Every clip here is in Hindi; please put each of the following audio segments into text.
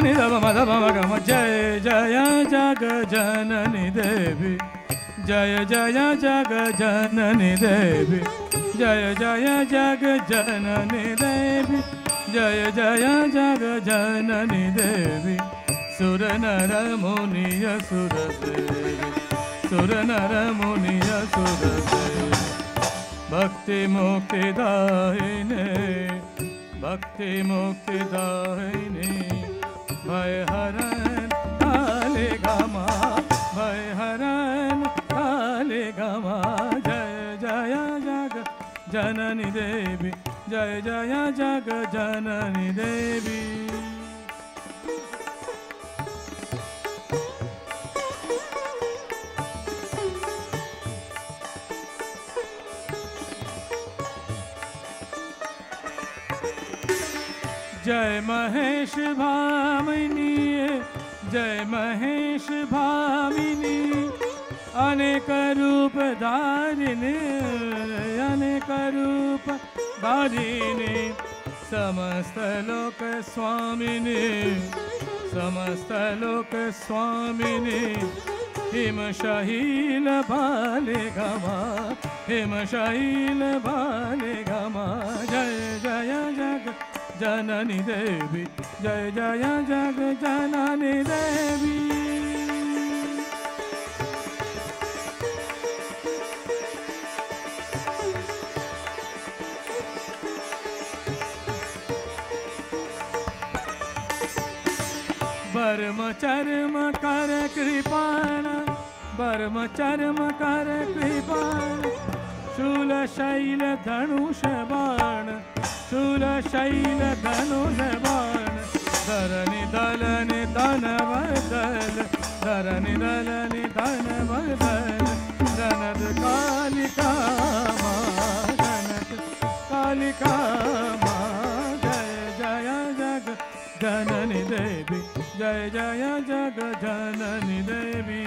ni da ma da ma ga ma jaya jaya jag janani devi jaya jaya jag janani devi jaya jaya jag janani devi jaya jaya jag janani devi sur nara muniya sur devi sur nara muniya sur devi bhakti mukti dahine bhakti mukti dahine bhai haran kale gama bhai haran kale gama jaya jaya jag janani devi jaya jaya jag janani devi जय महेश भामिनी जय महेश भामिनी अनेक रूप धारिणी अनेक रूप धारिणी समस्त लोक स्वामिनी समस्त लोक स्वामिनी हिम शहील भाले गमा हिम शहील भाले गमा जय जय जग जननी देवी जय जय जग जननी देवी बर्म चर्म कर कृपाण बर्म चर्म कर कृपाण शूल शैल धनुष बाण शूल शैल धनुष बाण धरनि दलनि धनवदल धरनि दलनि धनवदल धनद कालिका धनद कालिका जय जय जग जननी देवी जय जय जग जननी देवी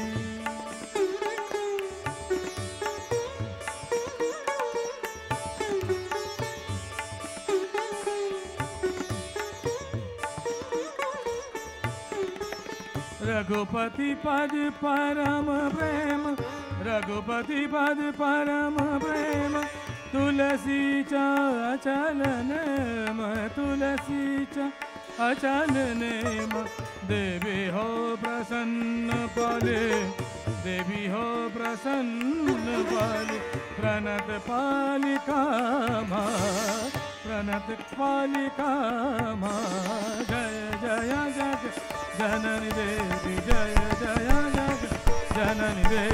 रघुपति पद परम प्रेम रघुपति पद परम प्रेम तुलसी चा अचल नेम तुलसी चा अचल नेम देवी हो प्रसन्न पाले देवी हो प्रसन्न पाले प्रणत पालिका मा प्रणत पालिका मा जय जय जग जननी देवी जय जय जग जननी देवी